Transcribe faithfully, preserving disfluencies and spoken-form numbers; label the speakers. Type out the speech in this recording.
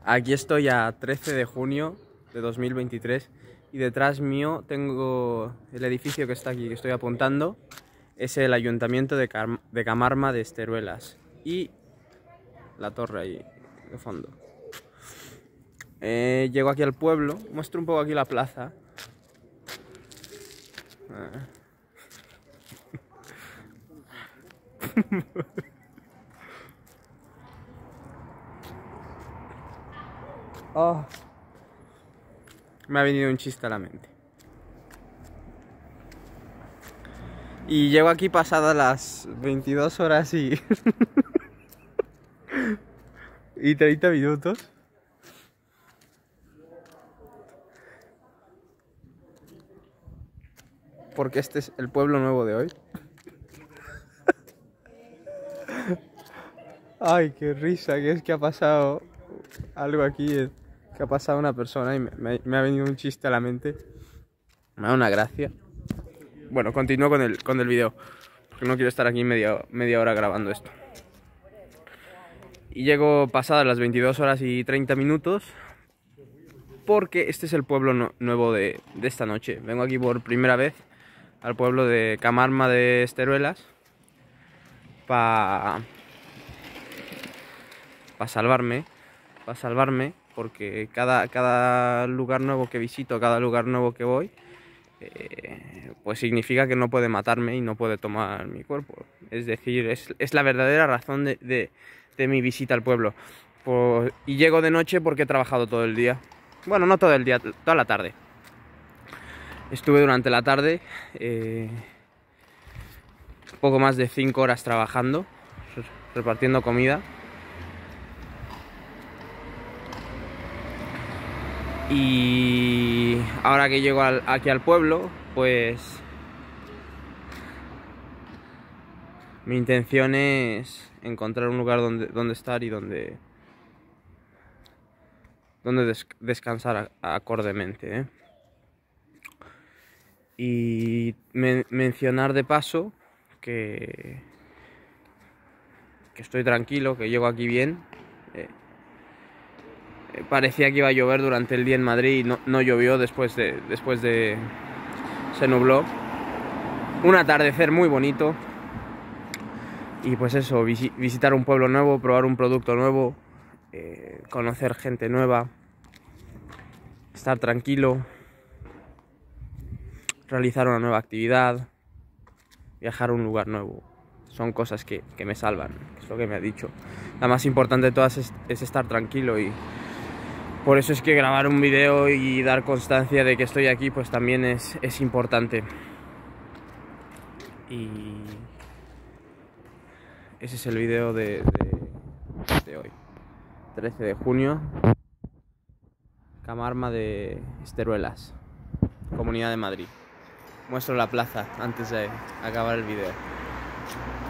Speaker 1: Aquí estoy a trece de junio de dos mil veintitrés y detrás mío tengo el edificio que está aquí, que estoy apuntando. Es el Ayuntamiento de, Car de Camarma de Esteruelas y la torre ahí de fondo. Eh, llego aquí al pueblo, muestro un poco aquí la plaza. Ah. Oh. Me ha venido un chiste a la mente. Y llego aquí pasadas las veintidós horas y... y treinta minutos. Porque este es el pueblo nuevo de hoy. Ay, qué risa, que es que ha pasado algo aquí, que ha pasado una persona y me, me ha venido un chiste a la mente. Me da una gracia. Bueno, continúo con el, con el video, porque no quiero estar aquí media, media hora grabando esto. Y llego pasadas las veintidós horas y treinta minutos, porque este es el pueblo no, nuevo de, de esta noche. Vengo aquí por primera vez al pueblo de Camarma de Esteruelas para pa salvarme, para salvarme, porque cada, cada lugar nuevo que visito, cada lugar nuevo que voy, eh, pues significa que no puede matarme y no puede tomar mi cuerpo. Es decir, es, es la verdadera razón de, de, de mi visita al pueblo. Pues, y llego de noche porque he trabajado todo el día. Bueno, no todo el día, toda la tarde. Estuve durante la tarde eh, poco más de cinco horas trabajando, repartiendo comida. Y ahora que llego al, aquí al pueblo, pues mi intención es encontrar un lugar donde, donde estar y donde, donde des, descansar acordemente, ¿eh? Y men mencionar de paso que, que estoy tranquilo, que llego aquí bien. Eh, Parecía que iba a llover durante el día en Madrid y no, no llovió, después de, después de... se nubló. Un atardecer muy bonito. Y pues eso, visi visitar un pueblo nuevo, probar un producto nuevo, eh, conocer gente nueva, estar tranquilo, realizar una nueva actividad, viajar a un lugar nuevo. Son cosas que, que me salvan, es lo que me ha dicho. La más importante de todas es, es estar tranquilo, y por eso es que grabar un video y dar constancia de que estoy aquí pues también es, es importante. Y ese es el video de, de, de hoy, trece de junio, Camarma de Esteruelas, Comunidad de Madrid. Muestro la plaza antes de acabar el video.